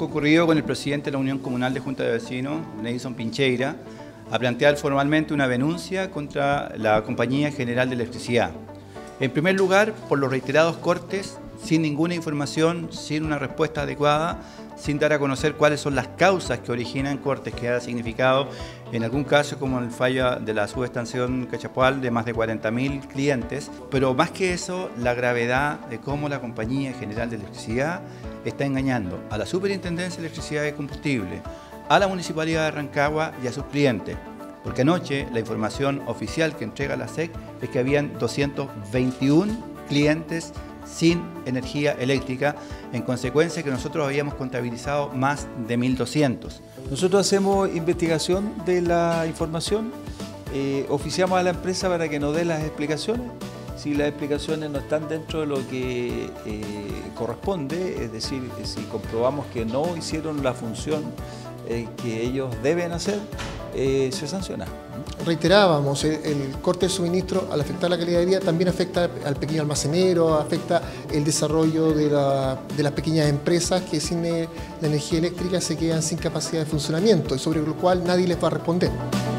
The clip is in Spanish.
concurrido con el presidente de la Unión Comunal de Junta de Vecinos, Neison Pincheira, a plantear formalmente una denuncia contra la Compañía General de Electricidad. En primer lugar, por los reiterados cortes, sin ninguna información, sin una respuesta adecuada, sin dar a conocer cuáles son las causas que originan cortes, que ha significado, en algún caso, como el fallo de la subestación Cachapoal, de más de 40.000 clientes, pero más que eso, la gravedad de cómo la Compañía General de Electricidad está engañando a la Superintendencia de Electricidad y Combustible, a la Municipalidad de Rancagua y a sus clientes. Porque anoche la información oficial que entrega la SEC es que habían 221 clientes sin energía eléctrica, en consecuencia que nosotros habíamos contabilizado más de 1.200. Nosotros hacemos investigación de la información, oficiamos a la empresa para que nos dé las explicaciones. Si las explicaciones no están dentro de lo que corresponde, es decir, si comprobamos que no hicieron la función que ellos deben hacer, se sanciona. Reiterábamos, el corte de suministro, al afectar la calidad de vida, también afecta al pequeño almacenero, afecta el desarrollo de las pequeñas empresas que sin la energía eléctrica se quedan sin capacidad de funcionamiento y sobre lo cual nadie les va a responder.